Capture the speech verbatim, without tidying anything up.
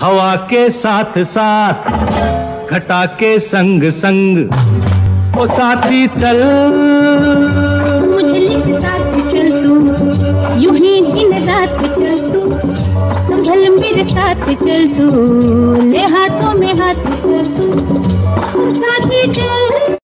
हवा के साथ साथ घटा के संग संग ओ साथी चल, मुझे लिख साथ चल तू, यूं ही दिन रात चल तू, संभल मेरे साथ चल तू, ले हाथों में हाथ चल तू, साथी चल।